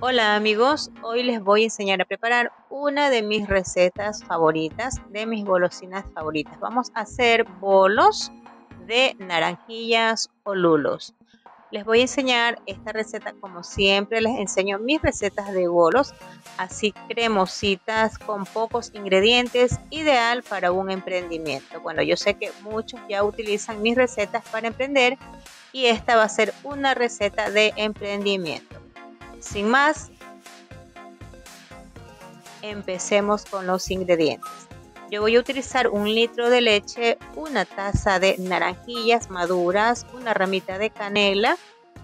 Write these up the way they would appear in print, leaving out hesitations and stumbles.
Hola amigos, hoy les voy a enseñar a preparar una de mis recetas favoritas, de mis golosinas favoritas. Vamos a hacer bolos de naranjillas o lulos. Les voy a enseñar esta receta como siempre les enseño mis recetas de bolos, así cremositas con pocos ingredientes, ideal para un emprendimiento. Bueno, yo sé que muchos ya utilizan mis recetas para emprender y esta va a ser una receta de emprendimiento. Sin más, empecemos con los ingredientes. Yo voy a utilizar 1 litro de leche, una taza de naranjillas maduras, una ramita de canela,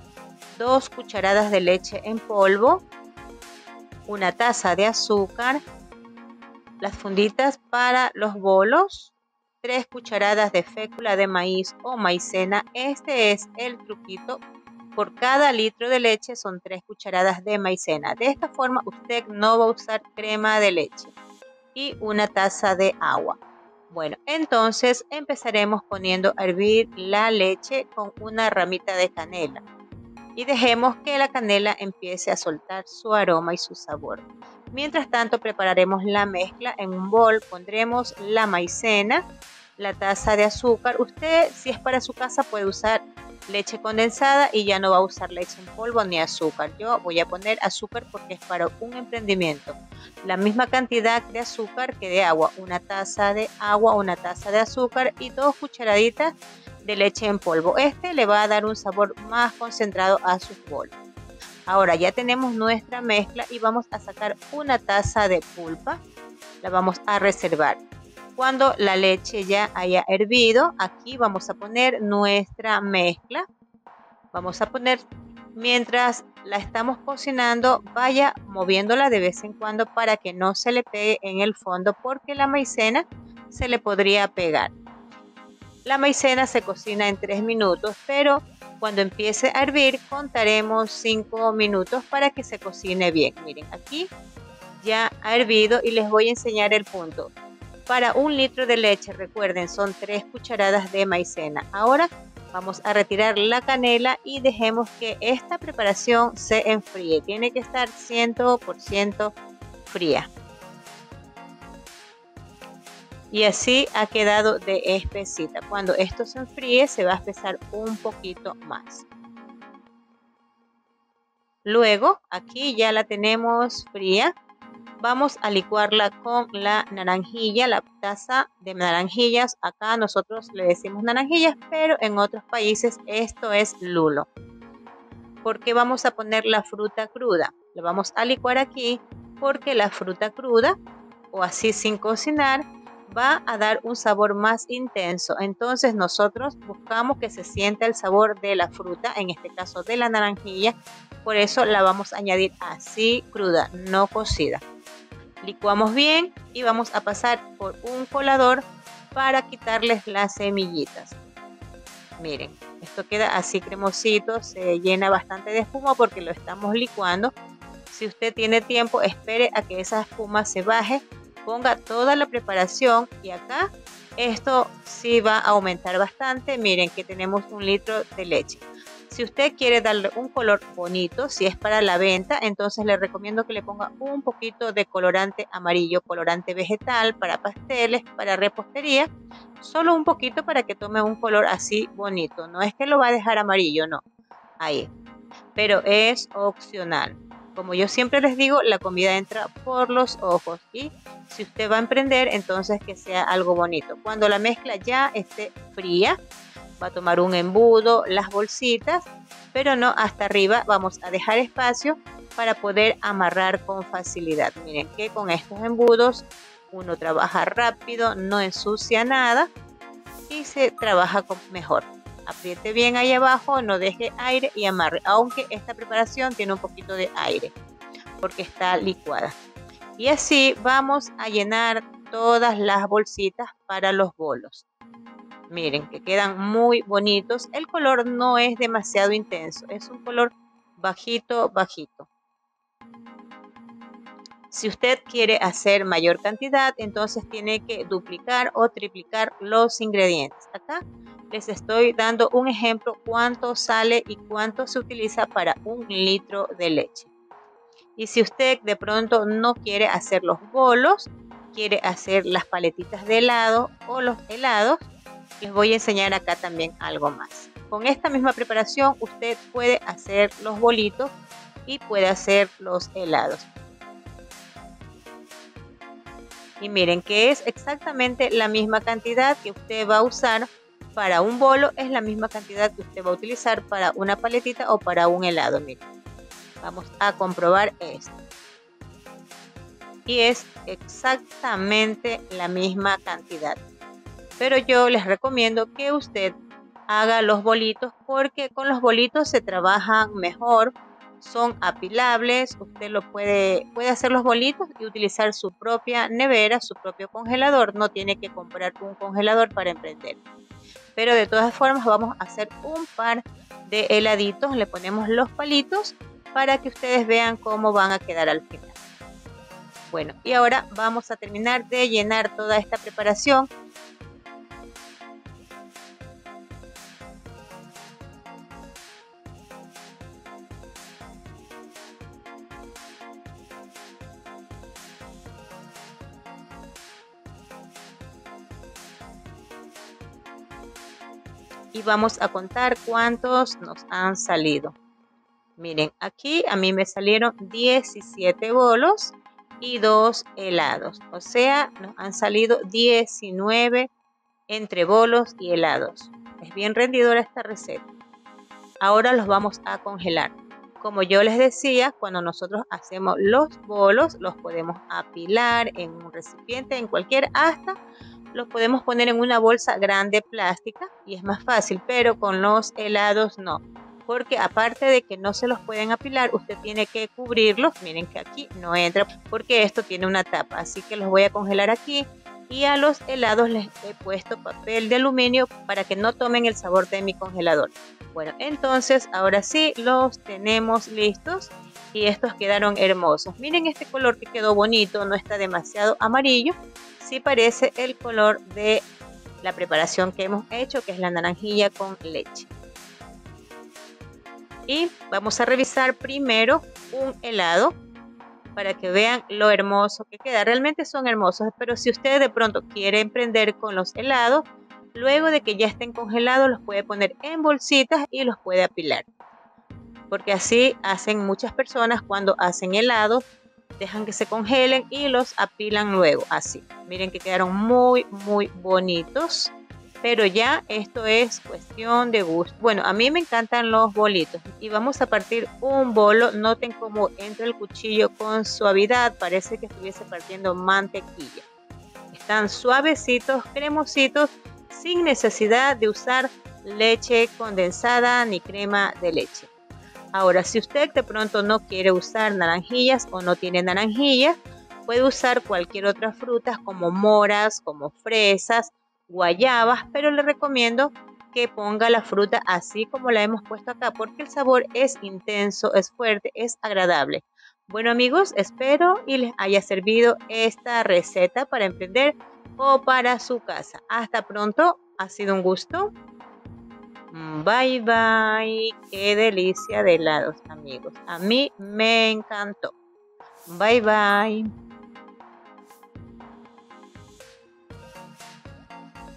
2 cucharadas de leche en polvo, una taza de azúcar, las funditas para los bolos, 3 cucharadas de fécula de maíz o maicena. Este es el truquito. Por cada litro de leche son 3 cucharadas de maicena. De esta forma usted no va a usar crema de leche. Y una taza de agua. Bueno, entonces empezaremos poniendo a hervir la leche con una ramita de canela y dejemos que la canela empiece a soltar su aroma y su sabor. Mientras tanto prepararemos la mezcla. En un bol pondremos la maicena, la taza de azúcar. Usted, si es para su casa, puede usar leche condensada y ya no va a usar leche en polvo ni azúcar. Yo voy a poner azúcar porque es para un emprendimiento. La misma cantidad de azúcar que de agua, una taza de agua, una taza de azúcar y 2 cucharaditas de leche en polvo. Este le va a dar un sabor más concentrado a sus bolos. Ahora ya tenemos nuestra mezcla y vamos a sacar una taza de pulpa. La vamos a reservar. Cuando la leche ya haya hervido, aquí vamos a poner nuestra mezcla. Vamos a poner, mientras la estamos cocinando, vaya moviéndola de vez en cuando para que no se le pegue en el fondo, porque la maicena se le podría pegar. La maicena se cocina en 3 minutos, pero cuando empiece a hervir contaremos 5 minutos para que se cocine bien. Miren, aquí ya ha hervido y les voy a enseñar el punto. Para 1 litro de leche, recuerden, son 3 cucharadas de maicena. Ahora vamos a retirar la canela y dejemos que esta preparación se enfríe. Tiene que estar 100% fría. Y así ha quedado de espesita. Cuando esto se enfríe se va a espesar un poquito más. Luego aquí ya la tenemos fría. Vamos a licuarla con la naranjilla, la taza de naranjillas. Acá nosotros le decimos naranjillas, pero en otros países esto es lulo. Porque vamos a poner la fruta cruda. La vamos a licuar aquí porque la fruta cruda o así sin cocinar va a dar un sabor más intenso. Entonces nosotros buscamos que se sienta el sabor de la fruta, en este caso de la naranjilla. Por eso la vamos a añadir así cruda, no cocida. Licuamos bien y vamos a pasar por un colador para quitarles las semillitas. Miren, esto queda así cremosito, se llena bastante de espuma porque lo estamos licuando. Si usted tiene tiempo, espere a que esa espuma se baje, ponga toda la preparación y acá esto sí va a aumentar bastante. Miren que tenemos 1 litro de leche. Si usted quiere darle un color bonito, si es para la venta, entonces le recomiendo que le ponga un poquito de colorante amarillo, colorante vegetal para pasteles, para repostería. Solo un poquito para que tome un color así bonito. No es que lo va a dejar amarillo, no. Ahí. Pero es opcional. Como yo siempre les digo, la comida entra por los ojos y si usted va a emprender, entonces que sea algo bonito. Cuando la mezcla ya esté fría, va a tomar un embudo, las bolsitas, pero no hasta arriba. Vamos a dejar espacio para poder amarrar con facilidad. Miren que con estos embudos uno trabaja rápido, no ensucia nada y se trabaja mejor. Apriete bien ahí abajo, no deje aire y amarre, aunque esta preparación tiene un poquito de aire porque está licuada. Y así vamos a llenar todas las bolsitas para los bolos. Miren que quedan muy bonitos. El color no es demasiado intenso, es un color bajito, bajito. Si usted quiere hacer mayor cantidad, entonces tiene que duplicar o triplicar los ingredientes. Acá les estoy dando un ejemplo cuánto sale y cuánto se utiliza para 1 litro de leche. Y si usted de pronto no quiere hacer los bolos, quiere hacer las paletitas de helado o los helados, les voy a enseñar acá también algo más. Con esta misma preparación usted puede hacer los bolitos y puede hacer los helados. Y miren que es exactamente la misma cantidad que usted va a usar para un bolo, es la misma cantidad que usted va a utilizar para una paletita o para un helado. Miren, vamos a comprobar esto. Y es exactamente la misma cantidad. Pero yo les recomiendo que usted haga los bolitos porque con los bolitos se trabajan mejor, son apilables, usted puede hacer los bolitos y utilizar su propia nevera, su propio congelador, no tiene que comprar un congelador para emprender. Pero de todas formas vamos a hacer un par de heladitos, le ponemos los palitos para que ustedes vean cómo van a quedar al final. Bueno, y ahora vamos a terminar de llenar toda esta preparación. Y vamos a contar cuántos nos han salido. Miren, aquí a mí me salieron 17 bolos y 2 helados. O sea, nos han salido 19 entre bolos y helados. Es bien rendidora esta receta. Ahora los vamos a congelar. Como yo les decía, cuando nosotros hacemos los bolos, los podemos apilar en un recipiente, en cualquier asta. Los podemos poner en una bolsa grande plástica y es más fácil, pero con los helados no. Porque aparte de que no se los pueden apilar, usted tiene que cubrirlos. Miren que aquí no entra porque esto tiene una tapa. Así que los voy a congelar aquí. Y a los helados les he puesto papel de aluminio para que no tomen el sabor de mi congelador. Bueno, entonces ahora sí los tenemos listos y estos quedaron hermosos. Miren este color que quedó bonito, no está demasiado amarillo. Sí parece el color de la preparación que hemos hecho, que es la naranjilla con leche. Y vamos a revisar primero un helado para que vean lo hermoso que queda. Realmente son hermosos, pero si usted de pronto quiere emprender con los helados, luego de que ya estén congelados los puede poner en bolsitas y los puede apilar. Porque así hacen muchas personas cuando hacen helados, dejan que se congelen y los apilan luego, así. Miren que quedaron muy, muy bonitos. Pero ya esto es cuestión de gusto. Bueno, a mí me encantan los bolitos. Y vamos a partir un bolo. Noten cómo entra el cuchillo con suavidad. Parece que estuviese partiendo mantequilla. Están suavecitos, cremositos, sin necesidad de usar leche condensada ni crema de leche. Ahora, si usted de pronto no quiere usar naranjillas o no tiene naranjillas, puede usar cualquier otra fruta como moras, como fresas, guayabas, pero le recomiendo que ponga la fruta así como la hemos puesto acá, porque el sabor es intenso, es fuerte, es agradable. Bueno amigos, espero y les haya servido esta receta para emprender o para su casa. Hasta pronto, ha sido un gusto. Bye bye, qué delicia de helados amigos, a mí me encantó. Bye bye.